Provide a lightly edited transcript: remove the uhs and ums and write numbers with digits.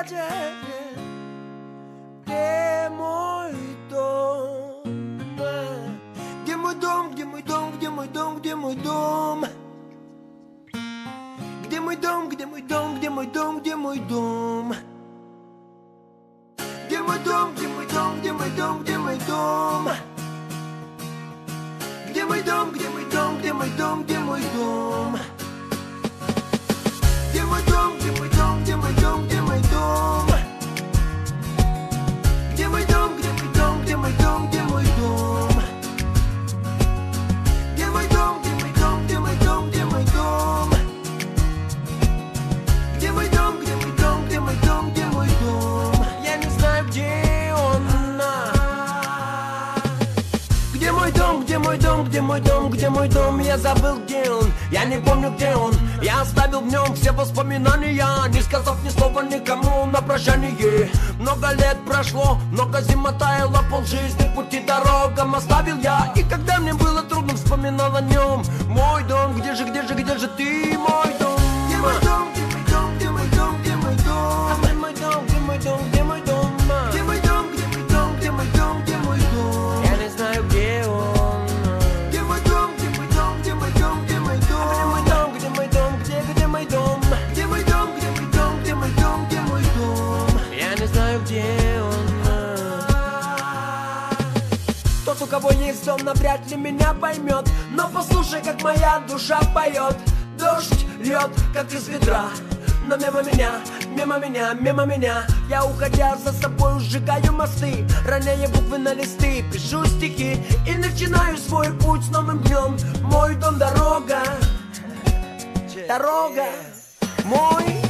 Где мой дом? Где мой дом, где мой дом, где мой дом, где мой дом? Где мой дом, где мой дом, где мой дом, где мой дом? Где мой дом, где мой дом, где мой дом, где мой дом? Где мой дом, где мой дом, где мой дом, где мой дом? Где мой дом, где мой дом, где мой дом, где мой дом? Где мой дом, где мой дом, где мой дом, где мой дом? Где мой дом, где мой дом, где мой дом, где мой дом? Где мой дом, где мой дом, где мой дом, где мой дом? Я не знаю, где он. Где мой дом, где мой дом, где мой дом, где мой дом? Я забыл, где он, я не помню, где он. Я оставил в нем все воспоминания, не сказав ни слова никому на прощание. Много лет прошло, много зим оттаяло, полжизни пути дорогам оставил я. И когда мне было трудно, вспоминал о нем. Мой дом, где же ты, мой дом? Где мой дом, где мой дом, где мой дом, где мой дом? Где мой дом, где мой дом, где мой дом? Где мой дом, где мой дом, где мой дом, где мой дом? Я не знаю, где он. Где мой дом, где мой дом, где мой дом, где мой дом? Где мой дом, где мой дом, где мой дом? Где мой дом, где мой дом, где мой дом, где мой дом? Я не знаю, где он. Тот, у кого есть дом, навряд ли меня поймет. Но послушай, как моя душа поет. Дождь льет, как из ведра. Но мимо меня, мимо меня, мимо меня. Я, уходя, за собой сжигаю мосты, роняя буквы на листы, пишу стихи и начинаю свой путь с новым днем. Мой дом, дорога, дорога, мой